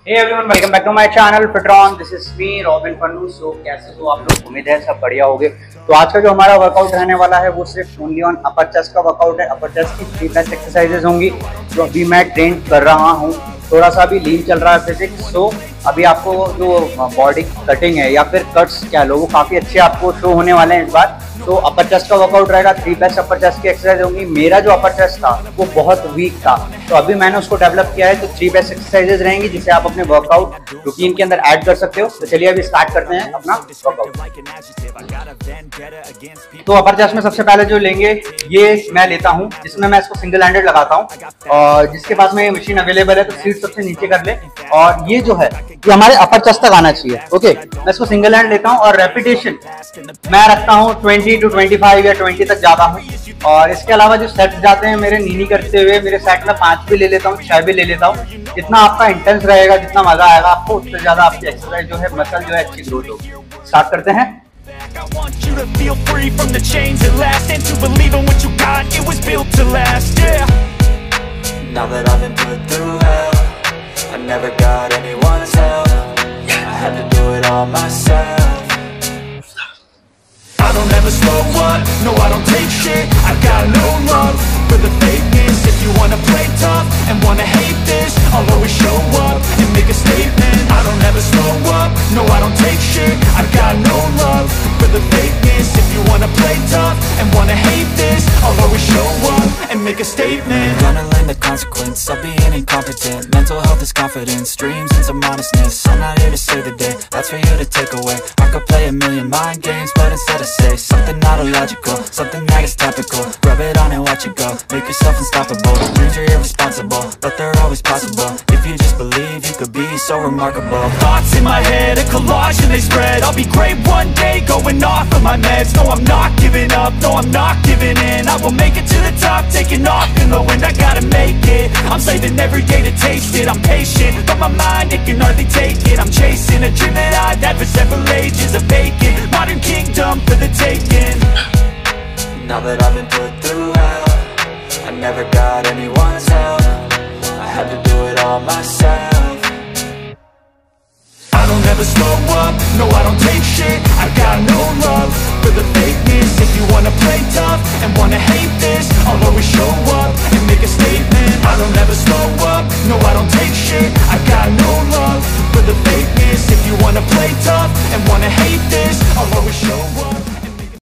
Hey everyone, welcome back to my channel FITRON. This is me Robin Pannu. So कैसे हो आप लोग? उम्मीद है सब बढ़िया होंगे। तो आज का जो हमारा वर्कआउट रहने वाला है वो सिर्फ ओनली ऑन अपर चेस्ट का वर्कआउट है। अपर चेस्ट की 3 बेस्ट एक्सरसाइजेज होंगी जो अभी मैं ट्रेन कर रहा हूँ। थोड़ा सा अभी लीन चल रहा है फिजिक्स, सो अभी आपको जो बॉडी कटिंग है या फिर कट्स क्या लो वो काफ़ी अच्छे आपको शो होने वाले हैं इस बार। तो अपर चेस्ट का वर्कआउट रहेगा, 3 बेस्ट अपर चेस्ट की एक्सरसाइज होंगी। मेरा जो अपर चेस्ट था वो बहुत वीक था, तो अभी मैंने उसको डेवलप किया है। तो 3 बेस्ट एक्सरसाइजेज रहेंगी जिसे आप अपने वर्कआउट रूटीन के अंदर ऐड कर सकते हो। तो चलिए अभी स्टार्ट करते हैं अपना वर्कआउट। तो अपर चेस्ट में सबसे पहले जो लेंगे ये मैं लेता हूँ, जिसमें मैं इसको सिंगल हैंडेड लगाता हूँ, और जिसके पास में ये मशीन अवेलेबल है तो सीट सबसे नीचे कर ले। और ये जो है ये हमारे अपर चेस्ट तक आना चाहिए। ओके, मैं इसको सिंगल हैंड लेता हूँ और रेपिटेशन मैं रखता हूँ 20 to 25 या 20 तक जाता हूँ। और इसके अलावा जो सेट जाते हैं मेरे नीनी करते हुए, मेरे सेट में 5 भी ले लेता हूँ, 6 भी ले लेता हूँ। जितना आपका इंटेंस रहेगा, जितना मजा आएगा आपको, उससे ज्यादा आपकी एक्सरसाइज जो है मसल जो है अच्छी ग्रोथ होगी। स्टार्ट करते हैं। I want you to feel free from the chains at last, and to believe in what you got, it was built to last, yeah. Now that I've been put through hell, I never got anyone's help, I had to do it all myself. I don't ever slow up, no I don't take shit, I got no love for the fakeness. If you wanna play tough and wanna hate this, I'll always show up and make a statement. I don't ever slow up, no I don't take shit, I got no love for the fakeness. If you wanna play tough and wanna hate this, I'll always show up and make a statement. Gonna learn the consequence of being incompetent. Mental health is confidence, dreams and some honestness. I'm not here to save the day, that's for you to take away. I could play a million mind games, but instead I say something not illogical, something that is topical. Rub it on and watch it go, make yourself unstoppable. Dreams are irresponsible, but they're always possible. If you just believe, you could be so remarkable. Thoughts in my head, a collage and they spread. I'll be great one day, going off of my meds. No, I'm not giving up, no, I'm not giving in. I will make it to the top, taking off in the wind. I gotta make it, I'm saving every day to taste it. I'm patient, but my mind, it can hardly take it. I'm chasing a dream that I've had for several ages. A vacant, modern kingdom for the taking. Now that I've been put through hell, I never got anyone's help, I had to do it all myself. I don't ever slow up, no I don't take shit, I got no love for the fakeness. If you wanna play tough